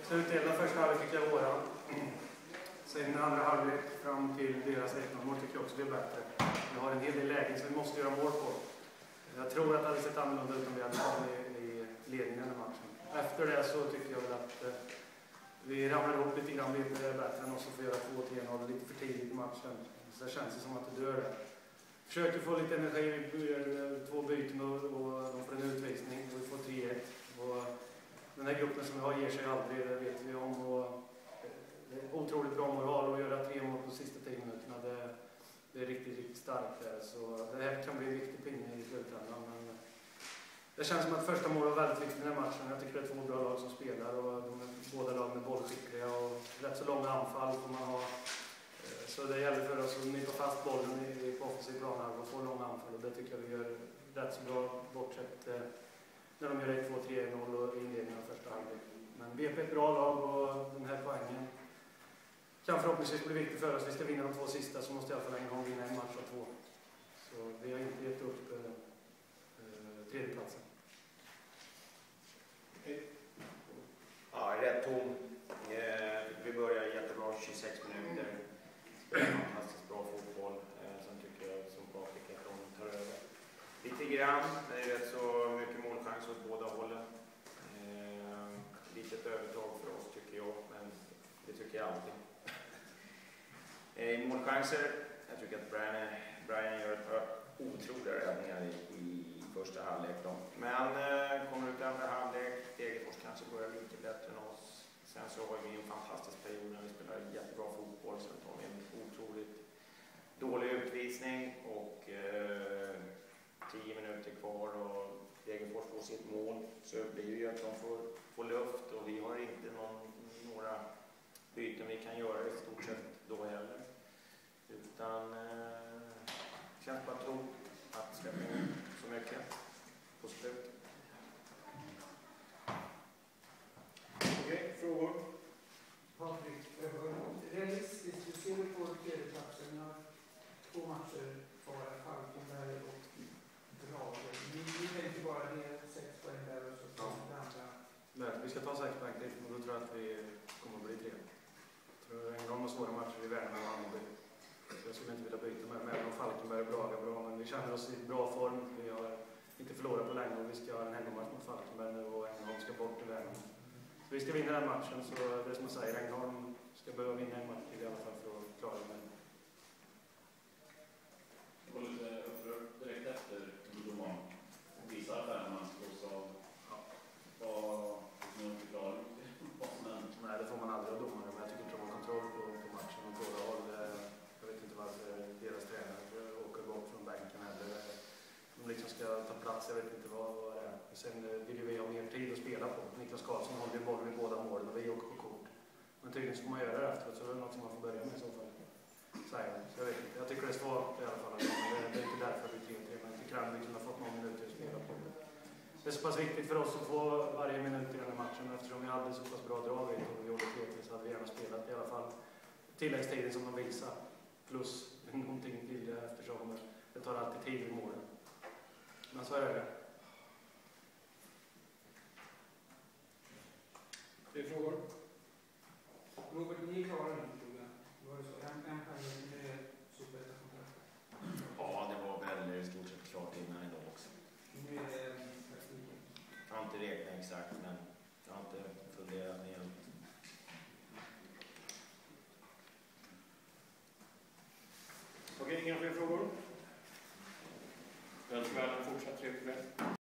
Slutdelen första halvlek tycker jag våran. Sen andra halvlek fram till deras 1-0-mål tycker jag också det är bättre. Vi har en hel del lägen som vi måste göra mål på. Jag tror att det hade sett annorlunda ut om vi hade kommit i ledningen den matchen. Efter det så tycker jag väl att vi ramlar ihop lite grann. Vi är bättre än oss och får göra 2-3-0 lite för tidigt i matchen. Så det känns som att det dör det. Försöker få lite energi, vi gör 2 byten och de får en utvisning och vi får 3-1. Och den här gruppen som vi har ger sig aldrig, det vet vi om. Och det är otroligt bra moral att göra 3 mål på sista 10 minuterna. Det är riktigt, riktigt starkt där. Så det här kan bli en viktig pinne i slutändan. Men det känns som att första målet var väldigt viktigt i den här matchen. Jag tycker det är 2 bra lag som spelar och båda lagen är bollskickliga och rätt så långa anfall får man ha. Så det gäller för oss att nypa fast bollen på offensiv planhalva och få långa anfall. Och det tycker jag vi gör rätt så bra bortsett när de gör 1-2-3-0 och inledningen av första halvlek. Men BP är ett bra lag och den här poängen kan förhoppningsvis bli viktig för oss. Vi ska vinna de 2 sista så måste i alla fall en gång vinna en match av 2. Så vi har inte gett upp tredjeplatsen. Ja, rätt tom. Vi börjar jättebra, 26 minuter. Fantastiskt bra fotboll. Sen tycker jag som Patrik att de tar över lite grann. Det är rätt så mycket målchans åt båda hållen. Litet övertag för oss tycker jag, men det tycker jag alltid. Målchanser, jag tycker att Brian gör ett par otroliga räddningar i första halvlek. Men kommer ut i andra halvlek, Degerfors kanske börjar lite bättre än oss. Sen så har vi en fantastisk period när vi spelar jättebra fotboll. Sen tar vi en otroligt dålig utvisning och 10 minuter kvar och Degerfors får sitt mål. Så blir det ju att de får luft och vi har inte några byten vi kan göra i stort sett då heller. Utan känns bara tro att det ska bli så mycket på slutet. Okej, frågor? Patrik, realistiskt, hur ser du på tredjeplatsen? Ni har 2 matcher kvar, Falkenberg och Brage. Ni tänkte bara det 6 poäng där och så det andra. Nej, vi ska ta 6 poäng till och då tror jag att vi kommer att bli 3. Jag tror det är en gång med svåra matcher i världen och Hammarby. Jag skulle inte vilja byta med om Falkenberg och Brage bra, men vi känner oss i bra form. Vi har inte förlorat på länge och vi ska ha en hemmamatch mot Falkenberg nu och Ängelholm ska bort i världen. Så vi ska vinna den matchen, så det är som jag säger, Ängelholm ska behöva vinna en match till i alla fall för att klara det. Det var lite upprörd direkt efter domaren visar affären man slås av. Vad som är förklaring? Nej, det får man aldrig av domare, men jag tycker inte de har kontroll på matchen och båda håll. Jag vet inte varför deras tränare åker bort från bänken eller de liksom ska ta plats, jag vet inte vad det är. Sen vill vi ha mer tid att spela på. Niklas Karlsson håller bollen i båda målen och vi åker på kort. Men tydligen så får man göra det efteråt, så det är något som man får börja med i så fall. Så jag vet inte, jag tycker det är svårt i alla fall. Det är inte därför vi 3-3, men jag tycker att vi kunde ha fått någon minut att spela på det. Det är så pass viktigt för oss att få varje minut i den här matchen eftersom vi hade så pass bra drag och vi gjorde 3-3 så hade vi gärna spelat i alla fall tilläggstiden som de visar. Plus någonting till det eftersom det tar alltid tid i målen. Men så är det. Fler frågor? Robert, ni klarar den frågan. Var det så? En period med superettan-kontrakt? Ja, det var väl i stort sett klart innan idag också. Nu är det praktiken. Jag har inte räknat exakt, men jag har inte funderat ner. Okej, inga fler frågor? Jag önskar en fortsatt trevlig kväll.